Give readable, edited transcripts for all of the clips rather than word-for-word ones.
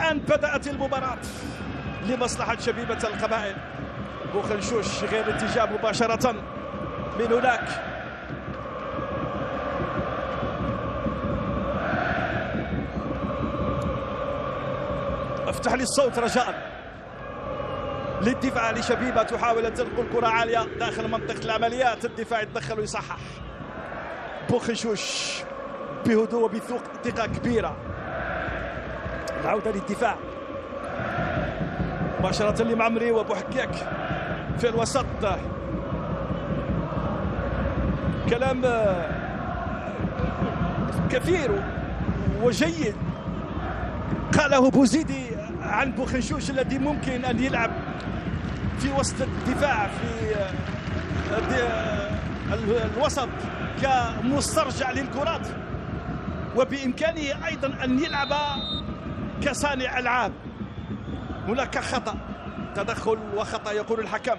والآن بدأت المباراة لمصلحة شبيبة القبائل. بوخنشوش غير اتجاه مباشرة من هناك. افتح لي الصوت رجاء. للدفاع لشبيبة تحاول أن تنقل الكرة عالية داخل منطقة العمليات. الدفاع يتدخل ويصحح. بوخنشوش بهدوء وبثقة كبيرة. العودة للدفاع مباشرة لمعمري وبوحكاك في الوسط. كلام كثير وجيد قاله بوزيدي عن بوخنشوش الذي ممكن أن يلعب في وسط الدفاع في الوسط كمسترجع للكرات، وبإمكانه أيضا أن يلعب كصانع ألعاب. هناك خطأ، تدخل وخطأ يقول الحكم.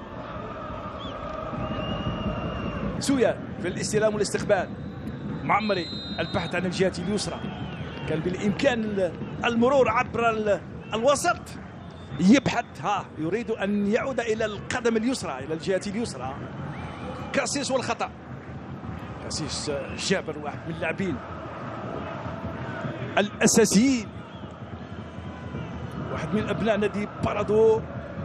سويا في الاستلام والاستقبال. معمري البحث عن الجهة اليسرى، كان بالإمكان المرور عبر الوسط. يبحث يريد أن يعود إلى القدم اليسرى، إلى الجهة اليسرى. كاسيس والخطأ. كاسيس جابر واحد من اللاعبين الأساسيين، واحد من أبناء نادي بارادو،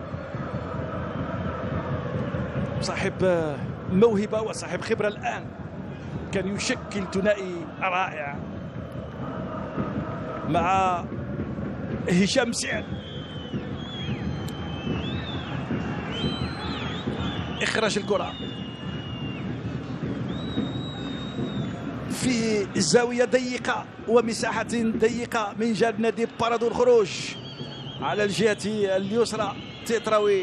صاحب موهبة وصاحب خبرة. الآن كان يشكل ثنائي رائع مع هشام سعد. إخراج الكرة في زاوية ضيقة ومساحة ضيقة من جانب نادي بارادو. الخروج على الجهة اليسرى. تيتراوي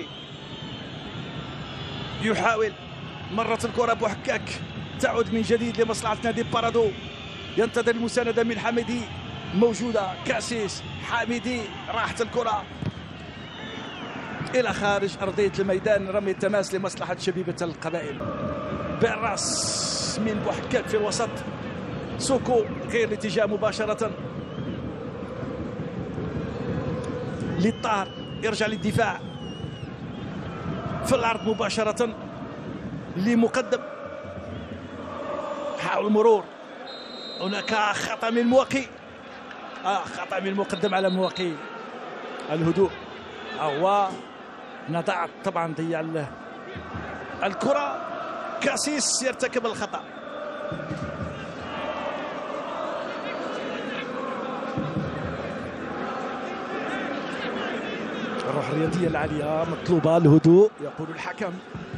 يحاول مرة الكرة بوحكاك تعود من جديد لمصلحة نادي بارادو. ينتظر المساندة من حميدي، موجودة كاسيس. حميدي راحت الكرة إلى خارج أرضية الميدان. رمي التماس لمصلحة شبيبة القبائل بالراس من بوحكاك في الوسط. سوكو غير الاتجاه مباشرة للطار، يرجع للدفاع في العرض مباشرة لمقدم. حاول المرور. هناك خطأ من موقي. خطأ من المقدم على موقي. الهدوء هو نضع طبعا ضيع الكرة. كاسيس يرتكب الخطأ. الروح الرياضية العالية مطلوبة. الهدوء يقول الحكم.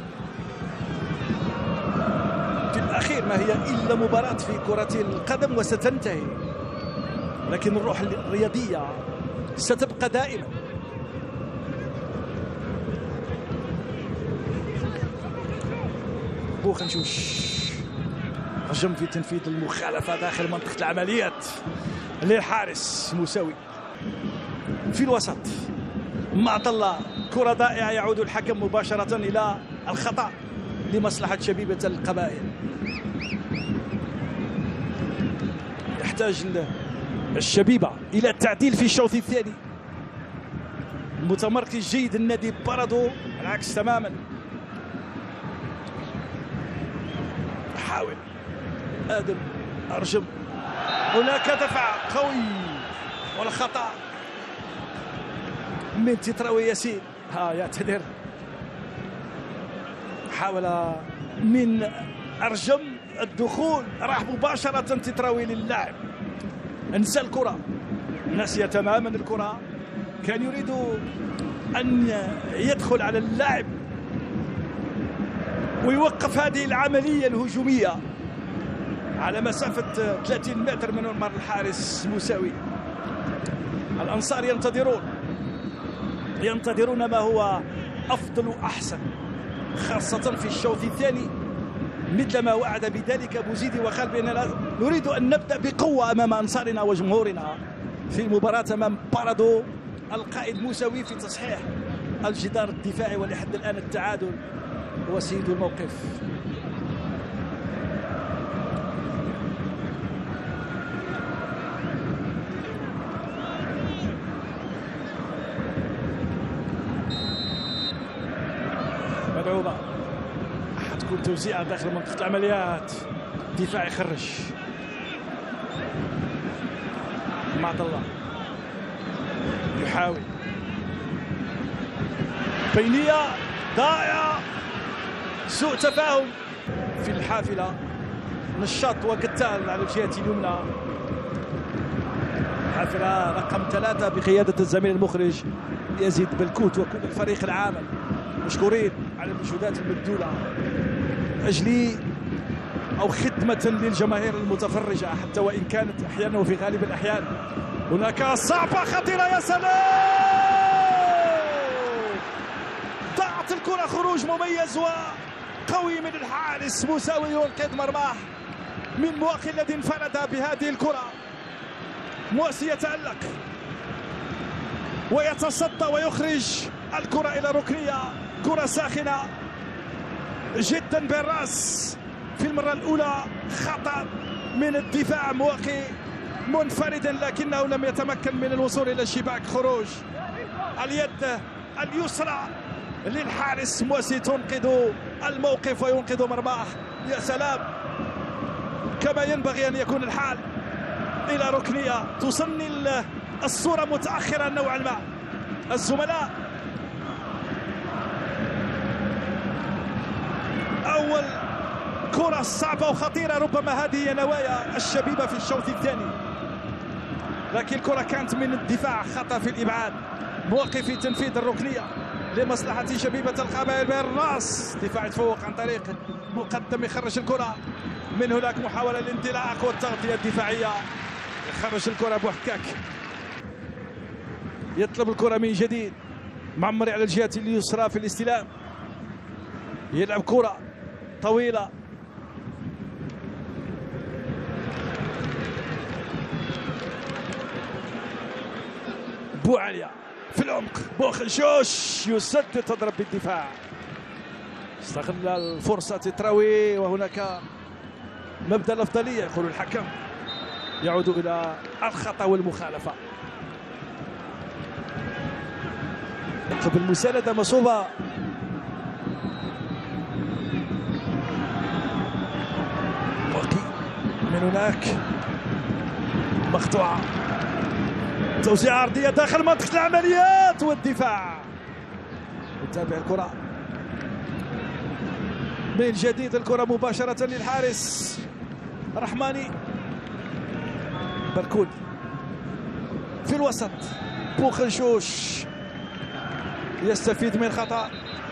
في الأخير ما هي إلا مباراة في كرة القدم وستنتهي، لكن الروح الرياضية ستبقى دائما. بوخنشوش هجم في تنفيذ المخالفة داخل منطقة العمليات للحارس موسوي في الوسط. معطلة كرة ضائعة. يعود الحكم مباشرة إلى الخطأ لمصلحة شبيبة القبائل. يحتاج الشبيبة إلى التعديل في الشوط الثاني. متمركز جيد النادي بارادو، العكس تماما. حاول آدم أرجم. هناك دفع قوي والخطأ من تيتراوي ياسين. يعتذر. حاول من أرجم الدخول، راح مباشرة تيتراوي للاعب. انسى الكرة، نسي تماما الكرة. كان يريد أن يدخل على اللاعب ويوقف هذه العملية الهجومية على مسافة 30 متر من مرمى الحارس موسوي. الأنصار ينتظرون ما هو أفضل وأحسن، خاصة في الشوط الثاني، مثل ما وعد بذلك بوزيدي وقال بأننا نريد أن نبدأ بقوة أمام أنصارنا وجمهورنا في المباراة أمام بارادو. القائد موسوي في تصحيح الجدار الدفاعي، ولحد الآن التعادل هو سيد الموقف. ملعوبة، حتكون توزيعة داخل منطقة العمليات. دفاع يخرج معد الله، يحاول بينية ضائعة، سوء تفاهم في الحافلة. نشاط وقتال على الجهة اليمنى، حافلة رقم 3 بقيادة الزميل المخرج يزيد بلكوت وكل الفريق العامل، مشكورين على المجهودات المبذولة أجل أو خدمة للجماهير المتفرجة، حتى وإن كانت أحيانا وفي غالب الأحيان هناك صعبة خطيرة. يا سلام، ضاعت الكرة، خروج مميز وقوي من الحارس مساوي ينقذ مرماه من مواقي الذي انفرد بهذه الكرة. موسي يتألق ويتصدى ويخرج الكرة إلى ركنية. كرة ساخنة جدا بالراس في المرة الأولى، خطأ من الدفاع، مواقي منفردا لكنه لم يتمكن من الوصول إلى الشباك. خروج اليد اليسرى للحارس موسي تنقذ الموقف وينقذ مرماه. يا سلام، كما ينبغي أن يكون الحال، إلى ركنية تصني الصورة متأخرة نوعا ما. الزملاء أول كرة صعبة وخطيرة، ربما هذه هي نوايا الشبيبة في الشوط الثاني، لكن الكرة كانت من الدفاع، خطأ في الإبعاد، موقف في تنفيذ الركنية لمصلحة شبيبة القبائل بالراس. دفاع يتفوق عن طريق مقدم، يخرج الكرة من هناك، محاولة للانطلاق والتغطية الدفاعية، يخرج الكرة بوحكاك، يطلب الكرة من جديد. معمري على الجهة اليسرى في الاستلام، يلعب كرة طويلة، بوعليا في العمق، بوخنشوش يسدد، تضرب بالدفاع، استغل الفرصة تراوي، وهناك مبدأ الأفضلية يقول الحكم، يعود إلى الخطأ والمخالفة. يطلب المساندة مصوبة، من هناك مقطوعة، توزيع عرضية داخل منطقة العمليات والدفاع. يتابع الكرة من جديد، الكرة مباشرة للحارس رحماني. بركود في الوسط، بوخنشوش يستفيد من خطأ.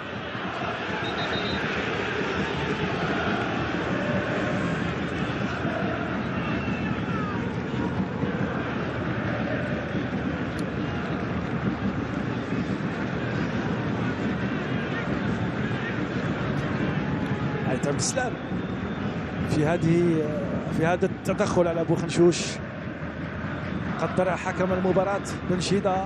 عبد السلام في هذا التدخل على بوخنشوش، قدر حكم المباراة بنشيدة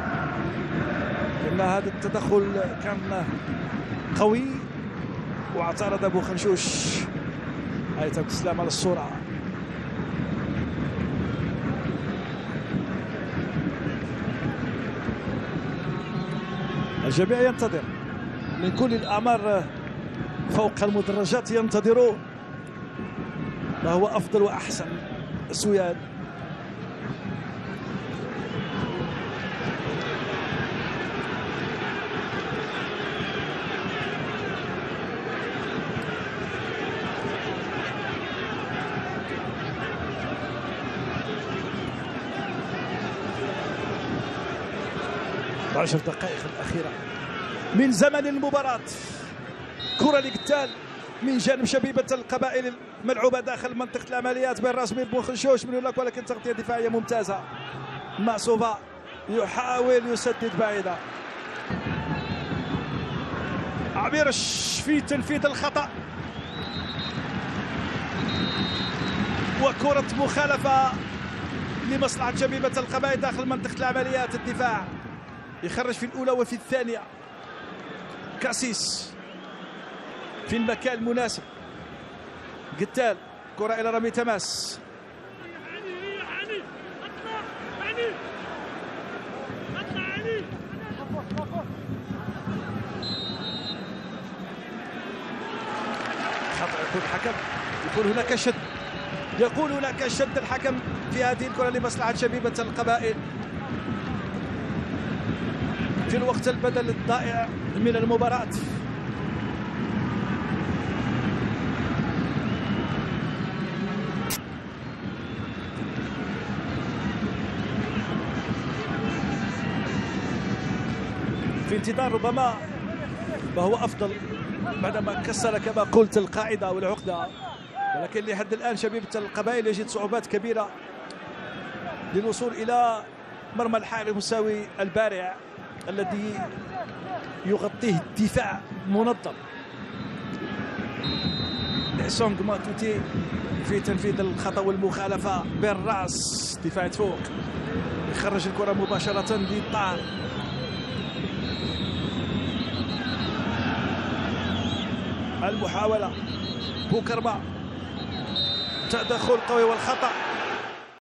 ان هذا التدخل كان قوي، واعترض بوخنشوش. عبد السلام على الصورة، الجميع ينتظر من كل الأعمار فوق المدرجات، ينتظرون ما هو أفضل وأحسن. سوياد ال10 دقائق الأخيرة من زمن المباراة. كرة لقتال من جانب شبيبة القبائل، ملعوبة داخل منطقة العمليات بين راس مير بوخنشوش من هناك، ولكن تغطية دفاعية ممتازة. معصوبة يحاول يسدد بعيدة، عبيرش في تنفيذ الخطأ، وكرة مخالفة لمصلحة شبيبة القبائل داخل منطقة العمليات. الدفاع يخرج في الأولى وفي الثانية. كاسيس في المكان المناسب، قتال، كرة إلى رمي تماس، يقول الحكم، يقول هناك شد، يقول هناك شد الحكم في هذه الكرة لمصلحة شبيبة القبائل في الوقت البدل الضائع من المباراة. في انتظار ربما ما هو أفضل بعدما كسر كما قلت القاعدة والعقدة، ولكن لحد الآن شبيبة القبائل يجد صعوبات كبيرة للوصول إلى مرمى الحارس المساوي البارع الذي يغطيه دفاع منظم. سونغ ماتوتي في تنفيذ الخطأ والمخالفة بالرأس، دفاع فوق يخرج الكرة مباشرة للطعن. المحاولة بوكرما، تدخل قوي والخطأ